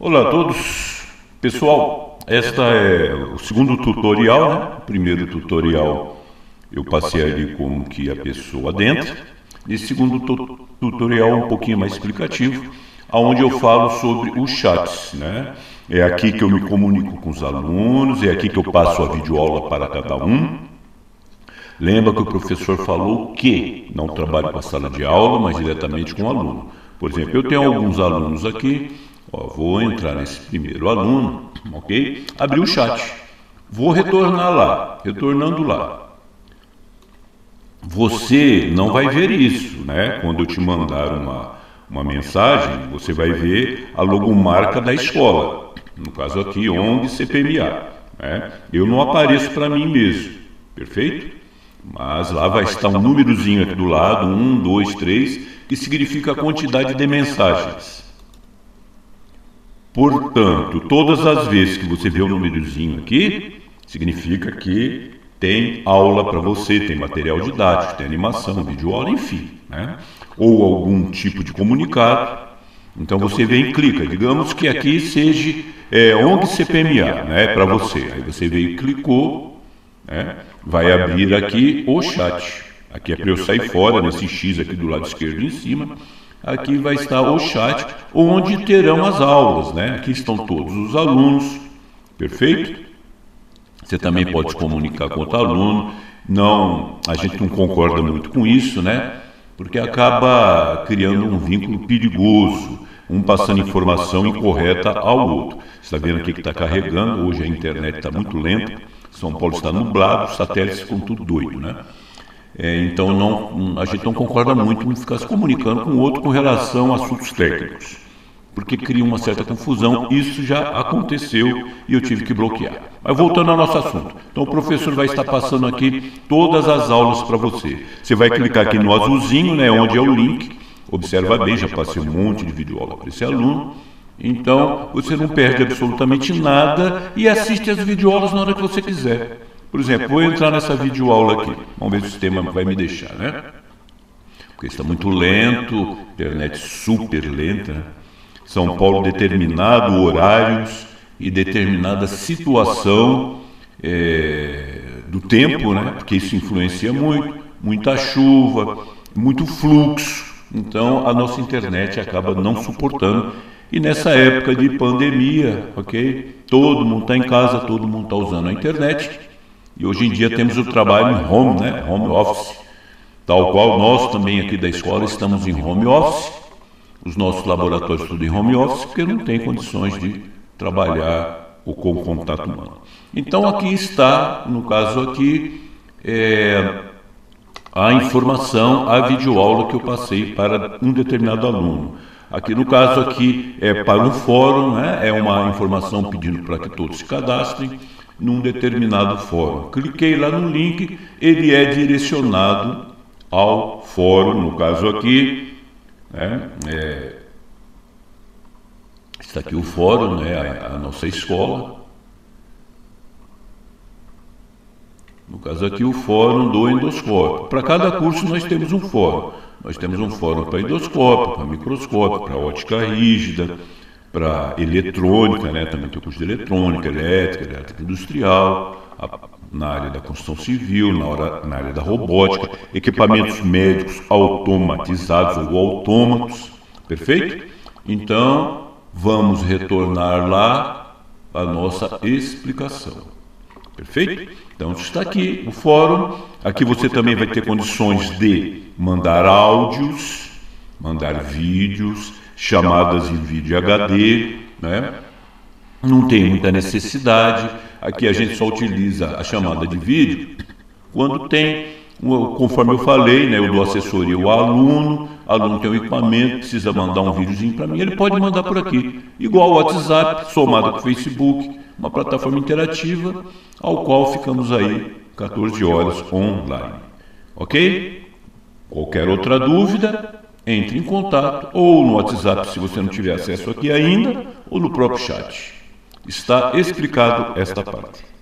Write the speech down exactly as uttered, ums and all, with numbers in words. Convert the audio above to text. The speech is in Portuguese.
Olá a todos, pessoal, esta é o segundo tutorial, né? O primeiro tutorial eu passei ali como que a pessoa adentra. Nesse segundo tu tutorial um pouquinho mais explicativo, onde eu falo sobre os chats, né? É aqui que eu me comunico com os alunos, é aqui que eu passo a videoaula para cada um. Lembra que o professor falou que não trabalho com a sala de aula, mas diretamente com o aluno. Por exemplo, eu tenho alguns alunos aqui. Ó, vou entrar nesse primeiro aluno, ok? Abri o chat. Vou retornar lá, retornando lá. Você não vai ver isso, né? Quando eu te mandar uma, uma mensagem, você vai ver a logomarca da escola. No caso aqui, O N G C P M A. Né? Eu não apareço para mim mesmo, perfeito? Mas lá vai estar um númerozinho aqui do lado, um, dois, três, que significa a quantidade de mensagens. Portanto, todas as vezes que você vê o númerozinho aqui, significa que tem aula para você, tem material didático, tem animação, videoaula, enfim, né? Ou algum tipo de comunicado. Então você vem e clica, digamos que aqui seja é, O N G C P M A, né, para você. Aí você veio e clicou, né, vai abrir aqui o chat. Aqui é para eu sair fora, nesse X aqui do lado esquerdo em cima. Aqui vai estar o chat, onde terão as aulas, né? Aqui estão todos os alunos, perfeito? Você também pode se comunicar com outro aluno. Não, a gente não concorda muito com isso, né? Porque acaba criando um vínculo perigoso, um passando informação incorreta ao outro. Você está vendo aqui que está carregando, hoje a internet está muito lenta, São Paulo está nublado, os satélites ficam tudo doido, né? É, então não, a gente não concorda muito em ficar se comunicando com o outro com relação a assuntos técnicos, porque cria uma certa confusão. Isso já aconteceu e eu tive que bloquear. Mas voltando ao nosso assunto, então o professor vai estar passando aqui todas as aulas para você. Você vai clicar aqui no azulzinho, né, onde é o link. Observa bem, já passei um monte de videoaula para esse aluno. Então você não perde absolutamente nada e assiste as videoaulas na hora que você quiser. Por exemplo, vou entrar nessa videoaula aqui. Vamos ver se o sistema vai me deixar, né? Porque está muito lento, internet super lenta. Né? São Paulo determinado horários e determinada situação é, do tempo, né? Porque isso influencia muito. Muita chuva, muito fluxo. Então a nossa internet acaba não suportando. E nessa época de pandemia, ok? Todo mundo está em casa, todo mundo está usando a internet. E hoje em dia temos o trabalho em home, né? Home office, tal qual nós também aqui da escola estamos em home office, os nossos laboratórios tudo em home office, porque não tem condições de trabalhar com o contato humano. Então aqui está, no caso aqui, é, a informação, a videoaula que eu passei para um determinado aluno. Aqui no caso aqui é para um fórum, né? É uma informação pedindo para que todos se cadastrem num determinado fórum. Cliquei lá no link, ele é direcionado ao fórum, no caso aqui, né, é, está aqui o fórum, né, a, a nossa escola. No caso aqui o fórum do endoscópio. Para cada curso nós temos um fórum. Nós temos um fórum para endoscópio, para microscópio, para ótica rígida, para eletrônica, né? Também tem o curso de eletrônica, elétrica, elétrica industrial, a, na área da construção civil, na, hora, na área da robótica, equipamentos médicos automatizados ou autômatos, perfeito? Então, vamos retornar lá a nossa explicação, perfeito? Então, está aqui o fórum, aqui você também vai ter condições de mandar áudios, mandar vídeos, chamadas em vídeo H D, né? Não tem muita necessidade. Aqui a gente só utiliza a chamada de vídeo quando tem, conforme eu falei, né, eu dou assessoria ao aluno, o aluno tem um equipamento, precisa mandar um videozinho para mim, ele pode mandar por aqui, igual o WhatsApp, somado com o Facebook, uma plataforma interativa, ao qual ficamos aí quatorze horas online, ok? Qualquer outra dúvida, entre em contato, ou no WhatsApp, se você não tiver acesso aqui ainda, ou no próprio chat. Está explicado esta parte.